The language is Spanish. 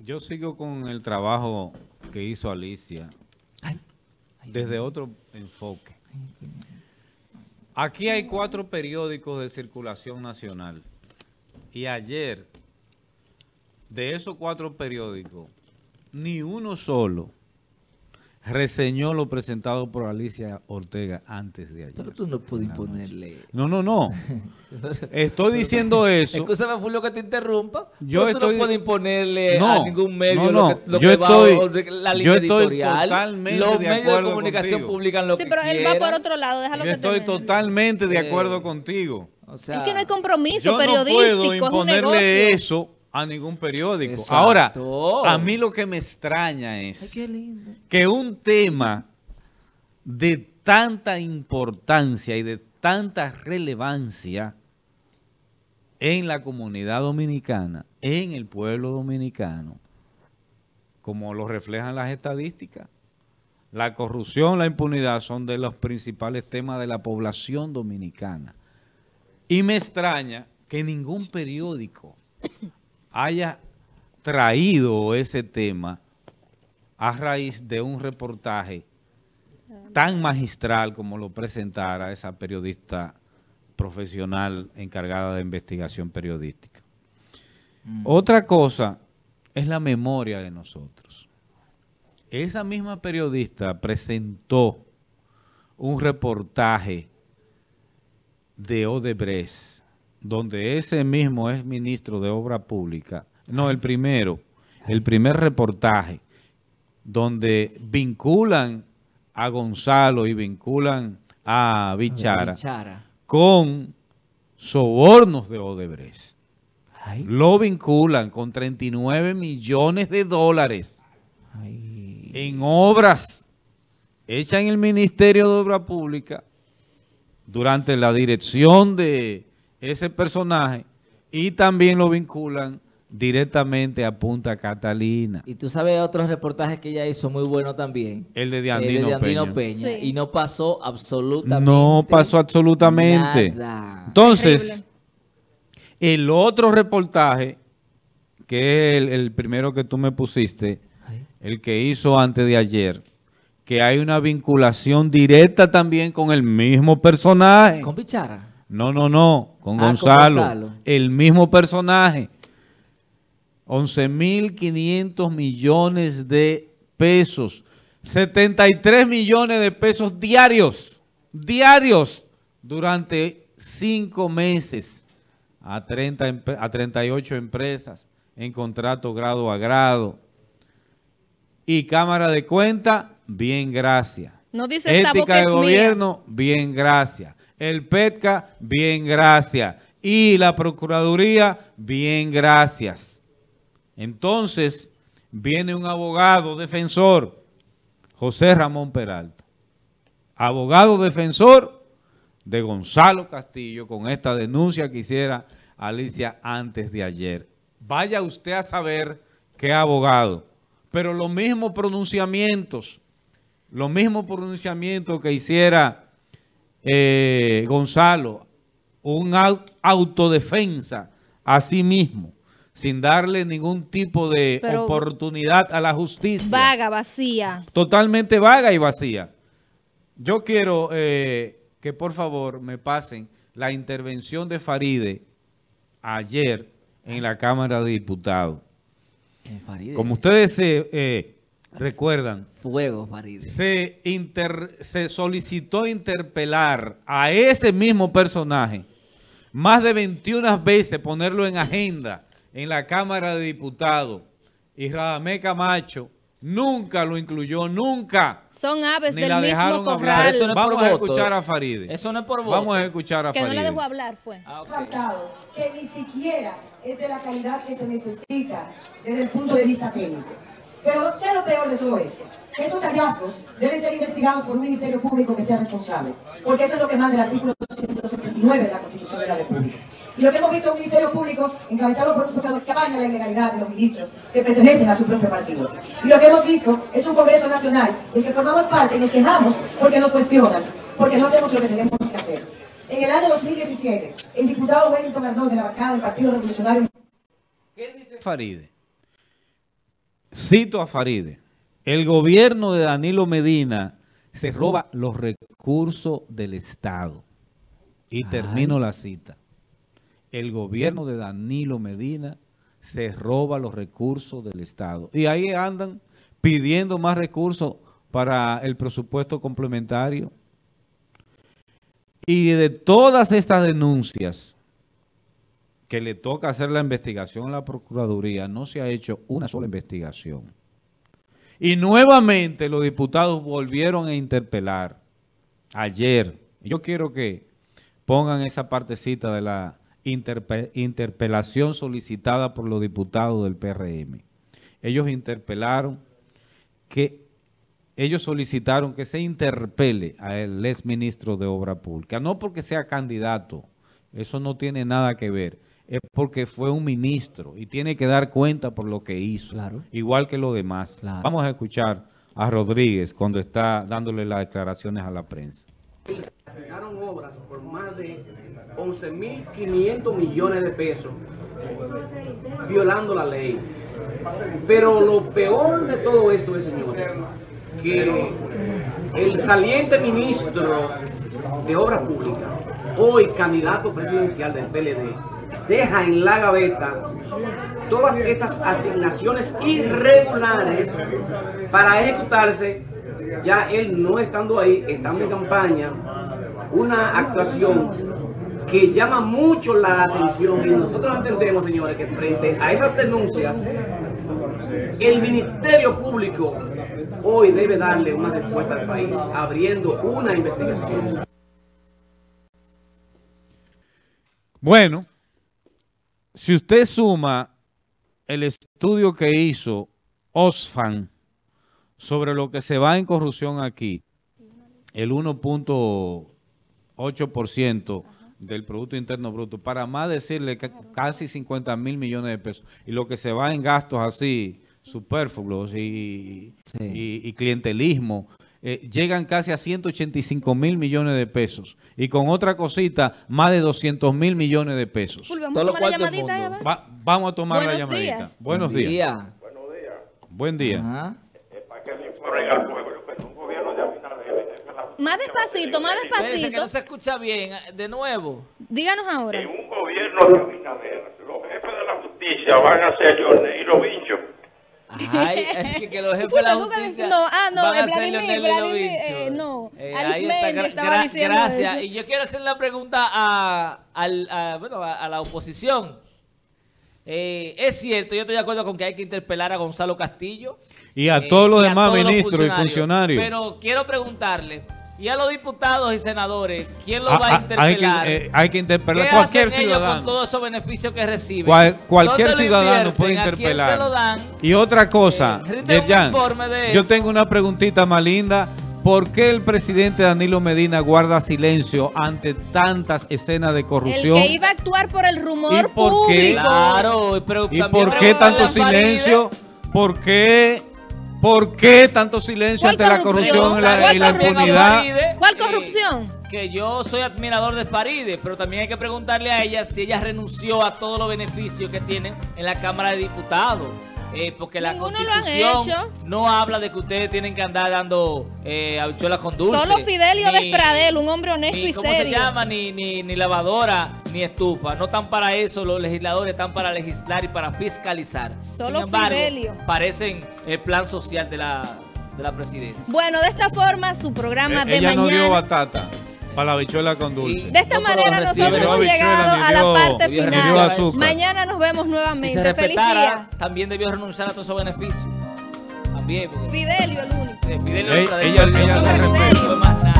Yo sigo con el trabajo que hizo Alicia desde otro enfoque. Aquí hay 4 periódicos de circulación nacional y ayer de esos 4 periódicos ni uno solo reseñó lo presentado por Alicia Ortega antes de ayer. Pero tú no puedes imponerle. No. Estoy diciendo eso. Escúchame, Fulvio, que te interrumpa. Yo pero tú no puedes imponerle a ningún medio la línea editorial. Totalmente los de medios de acuerdo comunicación contigo. publican lo que quieran. Sí, pero él va por otro lado, déjalo que Yo estoy totalmente de acuerdo contigo. O sea, es que no hay compromiso yo periodístico, no puedo imponerle es un eso a ningún periódico. Exacto. Ahora, a mí lo que me extraña es que un tema de tanta importancia y de tanta relevancia en la comunidad dominicana, en el pueblo dominicano, como lo reflejan las estadísticas, la corrupción, la impunidad son de los principales temas de la población dominicana. Y me extraña que ningún periódico haya traído ese tema a raíz de un reportaje tan magistral como lo presentara esa periodista profesional encargada de investigación periodística. Otra cosa es la memoria de nosotros. Esa misma periodista presentó un reportaje de Odebrecht, donde ese mismo es ministro de Obra Pública, no, el primer reportaje, donde vinculan a Gonzalo y vinculan a Bichara con sobornos de Odebrecht. Lo vinculan con 39 millones de dólares en obras hechas en el Ministerio de Obra Pública durante la dirección de ese personaje, y también lo vinculan directamente a Punta Catalina. Y tú sabes otros reportajes que ella hizo muy bueno también. El de Andino Peña. Sí. Y no pasó absolutamente nada. Entonces, terrible. El otro reportaje, que es el primero que tú me pusiste, el que hizo antes de ayer, que hay una vinculación directa también con el mismo personaje. ¿Con Bichara? No, con Gonzalo. El mismo personaje. 11.500 millones de pesos. 73 millones de pesos diarios. Durante 5 meses. A 38 empresas en contrato grado a grado. Y Cámara de Cuentas, bien, gracias. No dice esta boca Ética de es Gobierno, bien, gracias. El PETCA, bien, gracias. Y la Procuraduría, bien, gracias. Entonces, viene un abogado defensor, José Ramón Peralta, abogado defensor de Gonzalo Castillo, con esta denuncia que hiciera Alicia antes de ayer. Vaya usted a saber qué abogado. Pero los mismos pronunciamientos que hiciera Gonzalo, un autodefensa a sí mismo, sin darle ningún tipo de oportunidad a la justicia. Vaga, vacía. Totalmente vaga y vacía. Yo quiero que por favor me pasen la intervención de Faride ayer en la Cámara de Diputados. Como ustedes se recuerdan, se solicitó interpelar a ese mismo personaje más de 21 veces, ponerlo en agenda en la Cámara de Diputados, y Radamés Camacho nunca lo incluyó, nunca. Son aves ni del la mismo dejaron corral. hablar. Vamos a escuchar a Faride. Eso no es por voto. Vamos a escuchar a Que Faride. no la dejó hablar fue. Faltado, que ni siquiera es de la calidad que se necesita desde el punto de vista técnico. Pero ¿qué es lo peor de todo esto? Que estos hallazgos deben ser investigados por un ministerio público que sea responsable, porque eso es lo que manda el artículo 169 de la Constitución de la República. Y lo que hemos visto es un ministerio público encabezado por un procurador que apaña la ilegalidad de los ministros que pertenecen a su propio partido. Y lo que hemos visto es un Congreso Nacional del que formamos parte y nos quejamos porque nos cuestionan, porque no hacemos lo que tenemos que hacer. En el año 2017, el diputado Wellington Arnold de la bancada del Partido Revolucionario... ¿Qué dice Faride? cito a Faride, el gobierno de Danilo Medina se roba los recursos del Estado. Y termino la cita. El gobierno de Danilo Medina se roba los recursos del Estado. Y ahí andan pidiendo más recursos para el presupuesto complementario. Y de todas estas denuncias que le toca hacer la investigación a la Procuraduría, no se ha hecho una sola investigación. Y nuevamente los diputados volvieron a interpelar ayer. Yo quiero que pongan esa partecita de la interpelación solicitada por los diputados del PRM. Ellos solicitaron que se interpele al exministro de Obra Pública, no porque sea candidato, eso no tiene nada que ver, es porque fue un ministro y tiene que dar cuenta por lo que hizo, claro, igual que los demás. Claro. Vamos a escuchar a Rodríguez cuando está dándole las declaraciones a la prensa. Se ganaron obras por más de 11.500 millones de pesos, violando la ley. Pero lo peor de todo esto es, señores, que el saliente ministro de Obras Públicas, hoy candidato presidencial del PLD, deja en la gaveta todas esas asignaciones irregulares para ejecutarse. Ya él no estando ahí, estando en campaña, una actuación que llama mucho la atención, y nosotros entendemos, señores, que frente a esas denuncias, el Ministerio Público hoy debe darle una respuesta al país, abriendo una investigación. Bueno, si usted suma el estudio que hizo Oxfam sobre lo que se va en corrupción aquí, el 1.8% del Producto Interno Bruto, para más decirle que casi 50.000 millones de pesos, y lo que se va en gastos así, superfluos y clientelismo, llegan casi a 185.000 millones de pesos, y con otra cosita, más de 200.000 millones de pesos. Vamos a tomar la llamadita. Buenos días. Buen día. Más despacito, más despacito. Que no se escucha bien, de nuevo. Díganos ahora. En un gobierno de Abinader, los jefes de la justicia van a ser Leonel y los bichos. Ay, es que los jefes de la justicia van a ser Leonel y los bichos. No, gracias. Eso. Y yo quiero hacer la pregunta a la oposición. Es cierto, yo estoy de acuerdo con que hay que interpelar a Gonzalo Castillo. Y a todos los demás ministros y funcionarios. Pero quiero preguntarle, y a los diputados y senadores, ¿quién los va a interpelar? Hay que interpelar a cualquier ciudadano. ciudadano. Con todos esos beneficios que reciben. Cualquier ciudadano puede interpelar. Se lo dan? Y otra cosa, Yerjan, yo tengo una preguntita más linda. ¿Por qué el presidente Danilo Medina guarda silencio ante tantas escenas de corrupción? El que iba a actuar por el rumor público. Claro, pero ¿y por qué tanto silencio? ¿Por qué tanto silencio ante la corrupción y la impunidad? ¿Cuál corrupción? Que yo soy admirador de Faride, pero también hay que preguntarle a ella si ella renunció a todos los beneficios que tienen en la Cámara de Diputados. Porque la Constitución no habla de que ustedes tienen que andar dando habichuelas con dulce. Solo Fidelio Despradel, un hombre honesto y ¿cómo serio. se llama? Ni lavadora, ni estufa. No están para eso, los legisladores están para legislar y para fiscalizar. Solo Sin embargo, Fidelio. Parecen el plan social de la presidencia. Bueno, de esta forma, su programa de ella mañana... no dio batata para la habichuela con dulce. De esta manera nosotros hemos llegado a la parte final. Mañana nos vemos nuevamente. Si se respetara, feliz día. También debió renunciar a todos esos beneficios. También. Fidelio el único. Fidelio ella se respeta.